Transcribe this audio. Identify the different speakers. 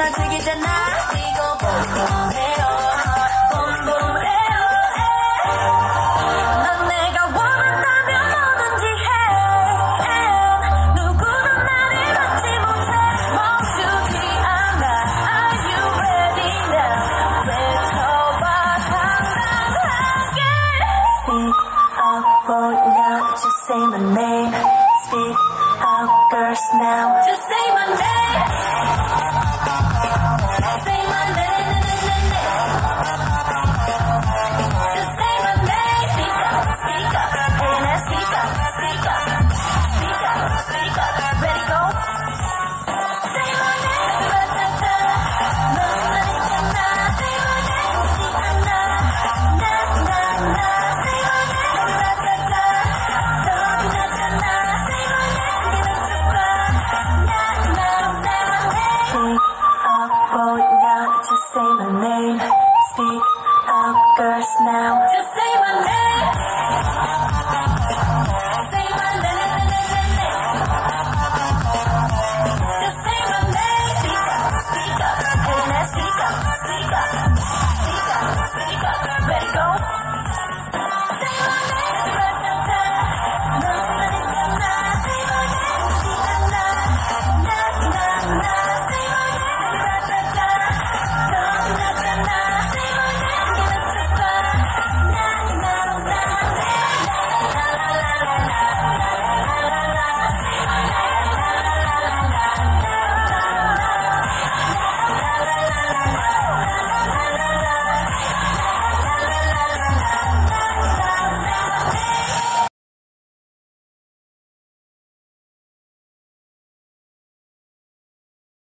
Speaker 1: 널 즐기잖아 이거 봄봄해요 봄봄해요 넌 내가 원한다면 뭐든지 해 누구도 나를 막지 못해 멈추지 않아 Are you ready now 외쳐봐 당당하게 Speak up boy now just say my name Speak up girls now just say my name